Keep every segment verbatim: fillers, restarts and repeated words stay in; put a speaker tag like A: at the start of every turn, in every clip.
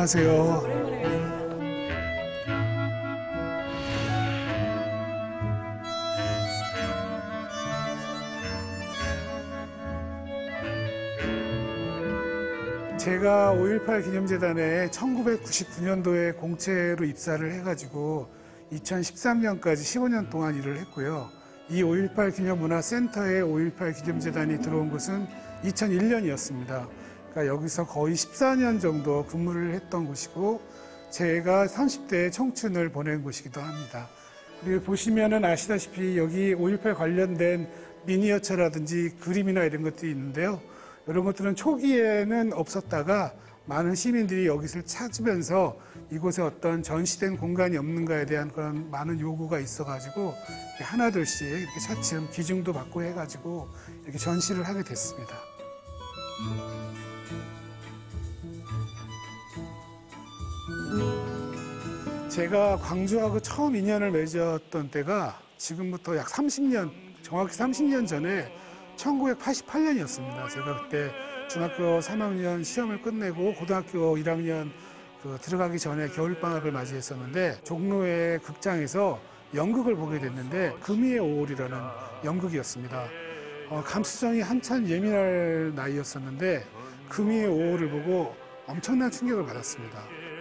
A: 안녕하세요. 제가 오일팔 기념재단에 천구백구십구 년도에 공채로 입사를 해가지고 이천십삼 년까지 십오 년 동안 일을 했고요. 이 오일팔 기념문화센터에 오일팔 기념재단이 들어온 것은 이천일 년이었습니다. 그러니까 여기서 거의 십사 년 정도 근무를 했던 곳이고 제가 삼십 대의 청춘을 보낸 곳이기도 합니다. 그리고 보시면은 아시다시피 여기 오일팔 관련된 미니어처라든지 그림이나 이런 것들이 있는데요. 이런 것들은 초기에는 없었다가 많은 시민들이 여기를 찾으면서 이곳에 어떤 전시된 공간이 없는가에 대한 그런 많은 요구가 있어가지고 하나둘씩 이렇게 차츰 기증도 받고 해가지고 이렇게 전시를 하게 됐습니다. 제가 광주하고 처음 인연을 맺었던 때가 지금부터 약 삼십 년, 정확히 삼십 년 전에 천구백팔십팔 년이었습니다. 제가 그때 중학교 삼 학년 시험을 끝내고 고등학교 일 학년 그 들어가기 전에 겨울방학을 맞이했었는데 종로의 극장에서 연극을 보게 됐는데 금이의 오월이라는 연극이었습니다. 어, 감수성이 한참 예민할 나이였었는데 금이의 오월을 보고 엄청난 충격을 받았습니다.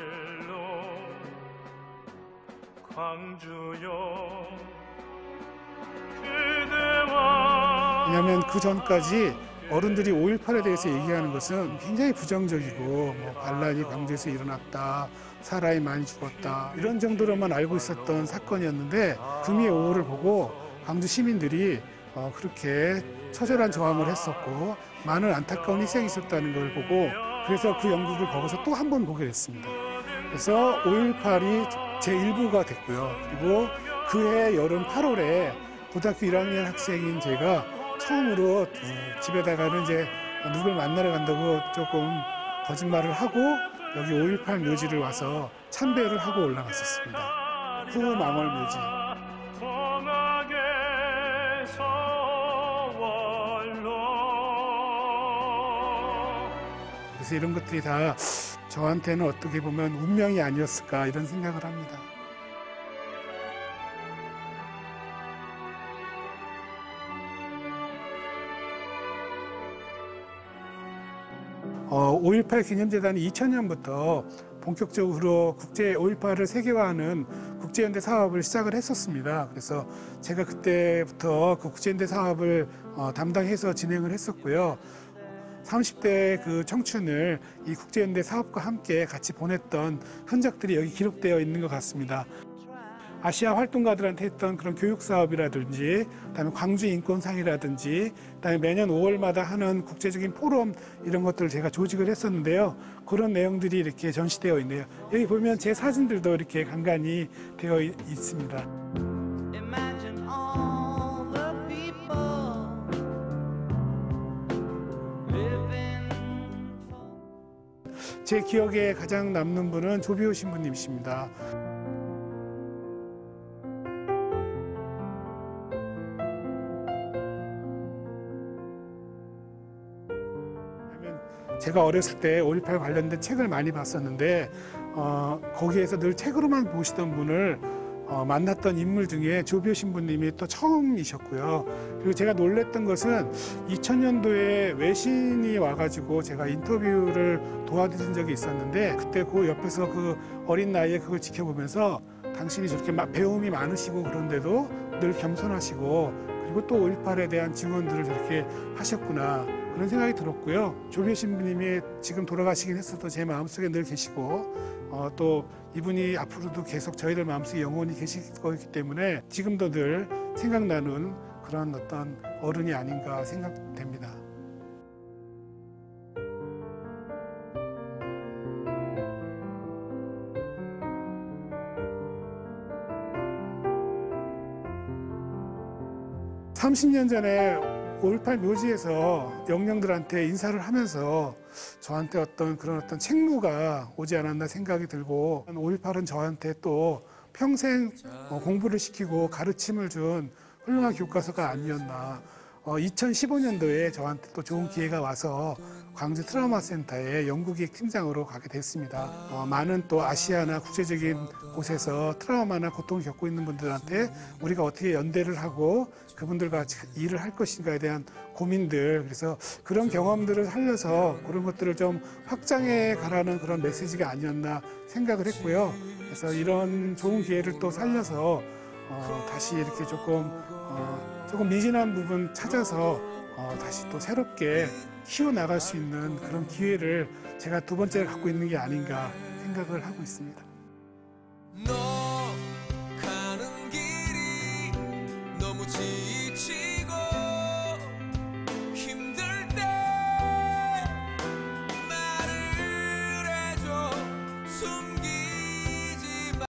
A: 왜냐하면 그 전까지 어른들이 오일팔에 대해서 얘기하는 것은 굉장히 부정적이고 뭐 반란이 광주에서 일어났다, 사람이 많이 죽었다 이런 정도로만 알고 있었던 사건이었는데 금이의 오월을 보고 광주 시민들이 어, 그렇게 처절한 저항을 했었고 많은 안타까운 희생이 있었다는 걸 보고 그래서 그 연극을 거기서 또 한 번 보게 됐습니다. 그래서 오일팔이 제일 부가 됐고요. 그리고 그해 여름 팔월에 고등학교 일 학년 학생인 제가 처음으로 집에다가는 이제 누굴 만나러 간다고 조금 거짓말을 하고 여기 오일팔 묘지를 와서 참배를 하고 올라갔었습니다. 후망월 묘지. 그래서 이런 것들이 다 저한테는 어떻게 보면 운명이 아니었을까 이런 생각을 합니다. 어, 오일팔 기념재단이 이천 년부터 본격적으로 국제 오일팔을 세계화하는 국제연대 사업을 시작을 했었습니다. 그래서 제가 그때부터 그 국제연대 사업을 어, 담당해서 진행을 했었고요. 삼십 대 그 청춘을 이 국제연대 사업과 함께 같이 보냈던 흔적들이 여기 기록되어 있는 것 같습니다. 아시아 활동가들한테 했던 그런 교육 사업이라든지, 그다음에 광주 인권상이라든지, 그다음에 매년 오월마다 하는 국제적인 포럼 이런 것들을 제가 조직을 했었는데요. 그런 내용들이 이렇게 전시되어 있네요. 여기 보면 제 사진들도 이렇게 간간히 되어 있습니다. 제 기억에 가장 남는 분은 조비오 신부님이십니다. 제가 어렸을 때 오일팔 관련된 책을 많이 봤었는데 어, 거기에서 늘 책으로만 보시던 분을 어, 만났던 인물 중에 조비오 신부님이 또 처음이셨고요. 그리고 제가 놀랬던 것은 이천 년도에 외신이 와가지고 제가 인터뷰를 도와드린 적이 있었는데 그때 그 옆에서 그 어린 나이에 그걸 지켜보면서 당신이 저렇게 배움이 많으시고 그런데도 늘 겸손하시고 그리고 또 오일팔에 대한 증언들을 저렇게 하셨구나 그런 생각이 들었고요. 조비오 신부님이 지금 돌아가시긴 했어도 제 마음속에 늘 계시고 어, 또 이분이 앞으로도 계속 저희들 마음속에 영원히 계실 거기 때문에 지금도 늘 생각나는 그런 어떤 어른이 아닌가 생각됩니다. 삼십 년 전에 오일팔 묘지에서 영령들한테 인사를 하면서 저한테 어떤 그런 어떤 책무가 오지 않았나 생각이 들고 오일팔은 저한테 또 평생 공부를 시키고 가르침을 준 훌륭한 교과서가 아니었나 어, 이천십오 년도에 저한테 또 좋은 기회가 와서 광주 트라우마 센터의 연구기획 팀장으로 가게 됐습니다. 어, 많은 또 아시아나 국제적인 곳에서 트라우마나 고통을 겪고 있는 분들한테 우리가 어떻게 연대를 하고 그분들과 같이 일을 할 것인가에 대한 고민들, 그래서 그런 경험들을 살려서 그런 것들을 좀 확장해 가라는 그런 메시지가 아니었나 생각을 했고요. 그래서 이런 좋은 기회를 또 살려서 어, 다시 이렇게 조금 어, 조금 미진한 부분 찾아서 어, 다시 또 새롭게 키워나갈 수 있는 그런 기회를 제가 두 번째를 갖고 있는 게 아닌가 생각을 하고 있습니다.